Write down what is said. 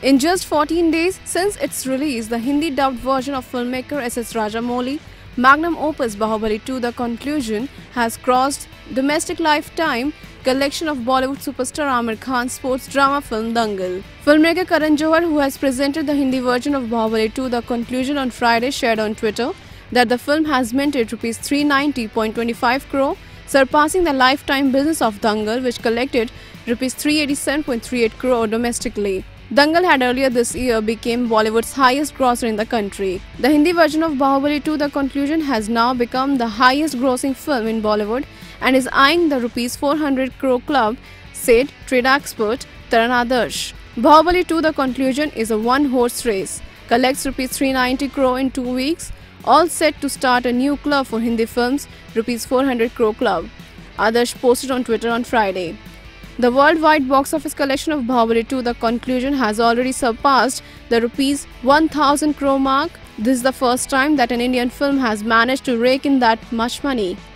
In just 14 days since its release, the Hindi-dubbed version of filmmaker S.S. Rajamouli magnum opus Baahubali 2 The Conclusion has crossed domestic lifetime collection of Bollywood superstar Aamir Khan's sports drama film Dangal. Filmmaker Karan Johar, who has presented the Hindi version of Baahubali 2 The Conclusion on Friday, shared on Twitter that the film has minted Rs 390.25 crore, surpassing the lifetime business of Dangal, which collected Rs 387.38 crore domestically. Dangal had earlier this year become Bollywood's highest grosser in the country. The Hindi version of Baahubali 2 The Conclusion has now become the highest grossing film in Bollywood and is eyeing the Rs 400 crore club, said trade expert Taran Adarsh. Baahubali 2 The Conclusion is a one-horse race, collects Rs 390 crore in 2 weeks, all set to start a new club for Hindi films, Rs 400 crore club, Adarsh posted on Twitter on Friday. The worldwide box office collection of Baahubali 2 The Conclusion has already surpassed the Rs 1000 crore mark. This is the first time that an Indian film has managed to rake in that much money.